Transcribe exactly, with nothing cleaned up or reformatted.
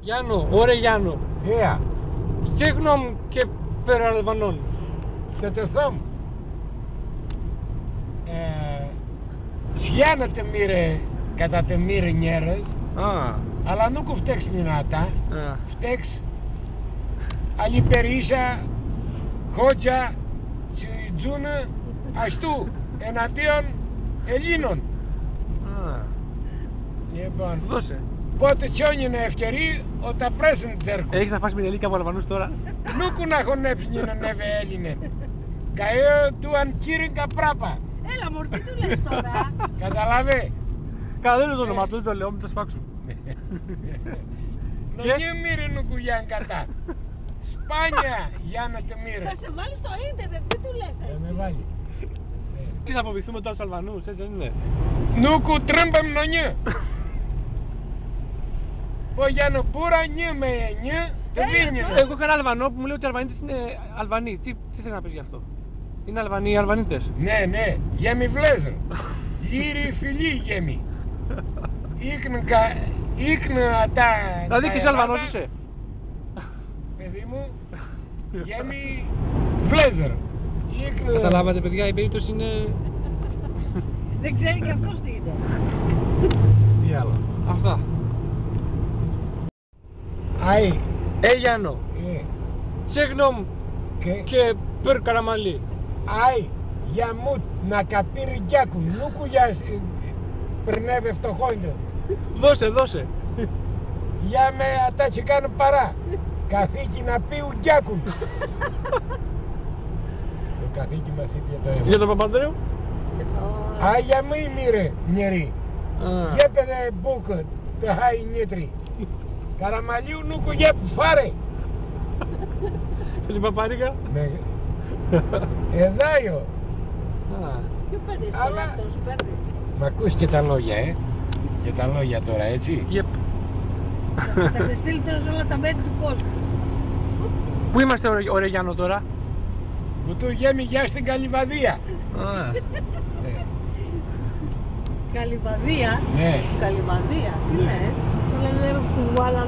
Γιάννο, ωραία Γιάννο. Yeah. Συγγνώμη και περαλαμβανών. Και το θόμ. Σιάνατε μοίρε κατά τε μοίρε νιέρες. Α. Αλλά νου κουφτέξ μηνάτα. Α. Φτέξ αλληπερίσσα χότια τσιτζούνα αστού εναντίον Ελλήνων. Α. Λοιπόν, Δώσε. πότε τσιόνι είναι ευκαιρί όταν πρέσουν τέρκου. Έχεις να φας μηνελίκα από Αλβανούς τώρα. Νούκου να χωνέψει να νεύε Έλληνε. Καΐω του αν κύριγκα πράπα. Έλα μωρ, τι του λες τώρα. Καταλάβε. Καλά δεν είναι το όνομα του, δεν το λέω, μην το σφάξω. Νονιέ μύρε νούκου Γιάν κατά. Σπάνια Γιάννα τε μύρε. Θα σε βάλει στο ίντερνετ, τι του λες. Ε, με βάλει. Τι θα φοβηθούμε τώρα στους Αλβανούς, έτσι δεν είναι. Νούκου τρέμπεμ νονιέ. Πω Γιάννο πούρα νιέ με νιέ. Δεν δίνει. Εγώ είχα ένα Αλβανό που μου λέει ότι οι Αλβανίτες είναι Αλβανοί. Τι, τι θέλει να πεις γι' αυτό. Είναι Αλβανοί οι Αλβανίτες. Ναι, ναι, γέμι βλέζερ. Γύρι φιλί γέμι. Ήκνκα, ήκνα τα... Δηλαδή και εσύ Αλβανός είσαι. Παιδί μου, γέμι βλέζερ. Ήκνα... Καταλάβατε παιδιά, η περίπτωση είναι... Δεν ξέρει και αυτός τι είναι. Τι άλλο. Αυτά. Άι. Ε, Γιάννο. Ε, Συγγνώμη και... και περ καραμαλί. Άι. Για μου να καπήρει γιάκου. Νούκου για... Περνεύε φτωχόνιο. Δώσε, δώσε. Για με ατάτσι κάνω παρά. Καθήκη να πει ουγκιάκου. Το καθήκη μας είπε το έβο. Για τον Παπανδρέου. Α, για μη μοίρε, μοιρή. Για πένε μπούκ, το χάι νίτρι. Καραμαλίου νούκου για που φάρε. Την Παπαρίκα. Ναι. Εδάιο. Τι παίρνεις Αλλά- τώρα αυτός, παίρνεις. Μ' ακούς και τα λόγια, ε. Και τα λόγια τώρα, έτσι. Yep. Θα σε στείλει τώρα σε όλα τα μέρη του κόσμου. Πού είμαστε ωραία, ωραία Γιάννο τώρα. Που του γέμι γεια στην Καλυβαδία. Α. Ναι. Καλυβαδία. Ναι. Καλυβαδία, τι Ναι. λες. Το λένε του Γουαλα